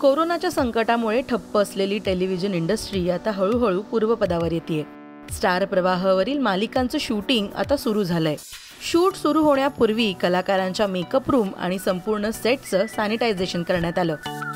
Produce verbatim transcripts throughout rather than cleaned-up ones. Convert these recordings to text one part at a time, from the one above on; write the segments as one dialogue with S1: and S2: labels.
S1: कोरोनाच्या संकटामुळे ठप्प असलेली टेलिव्हिजन इंडस्ट्री आता हळूहळू पूर्वपदावर येते। स्टार प्रवाहावरील मालिकांचं शूटिंग आता सुरू झालंय। शूट सुरू होण्यापूर्वी कलाकारांच्या मेकअप रूम आणि संपूर्ण सेटचं सॅनिटायझेशन करण्यात आलं।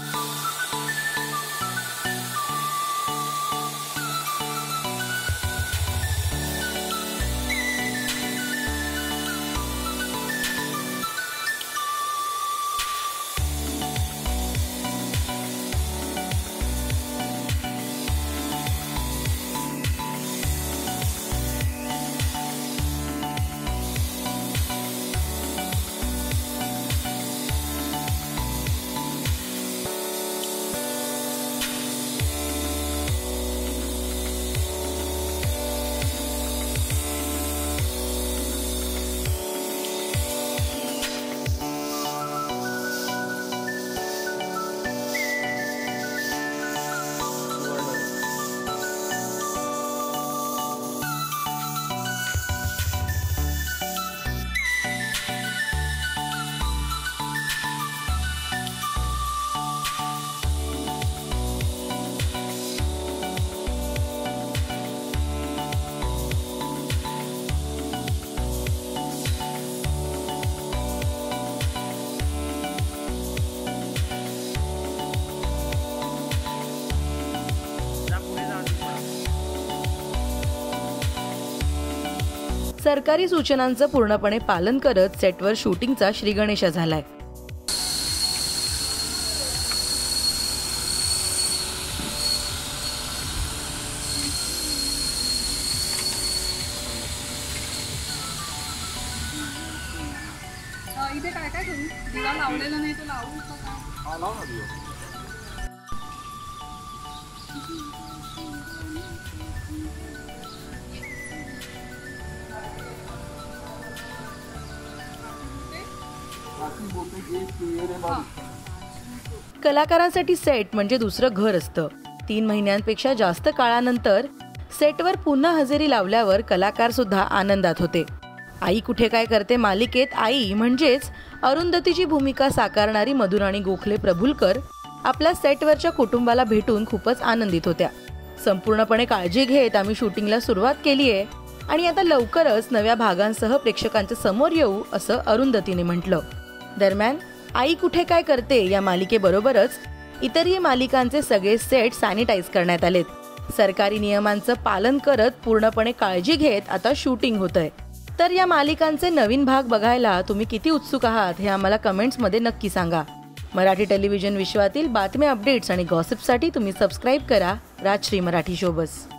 S1: सरकारी सूचनांचं पूर्णपणे पालन करत सेटवर शूटिंगचा श्रीगणेशा झालाय।
S2: इथे काय काय करू? दिवा लावलेला नाही तो लावू का? हा लाव ना दिवा।
S1: कलाकारांसाठी सेट म्हणजे दुसरं घर असतं। तीन महिन्यांपेक्षा जास्त काळानंतर सेटवर पुन्हा हजेरी लावल्यावर कलाकार सुद्धा आनंदात होते। आई कुठे काय करते मालिकेत आई म्हणजेच अरुंधतीची भूमिका साकारणारी मधुराणी गोखले प्रभुलकर आपल्या सेटवरच्या कुटुंबाला भेटून खूपच आनंदित होत्या। संपूर्णपणे काळजी घेत आम्ही शूटिंगला सुरुवात केलीये आणि आता लवकरच नव्या भागांसह प्रेक्षकांच्या समोर येऊ असं अरुंधतीने म्हटलं। दरम्यान आई कुठे काय करते या मालिकेबरोबरच इतरही मालिकांचे सगळे सेट सॅनिटाईज करण्यात आलेत। सरकारी नियमांचं पालन करत पूर्णपणे काळजी घेत आता शूटिंग होतंय। तर या मालिकांचे नवीन भाग बघायला तुम्ही किती उत्सुक आहात हे आम्हाला कमेंट्समध्ये नक्की सांगा। मराठी टेलिव्हिजन विश्वातील बातम्या, अपडेट्स आणि गॉसिपसाठी तुम्ही सबस्क्राईब करा राजश्री मराठी शोबस।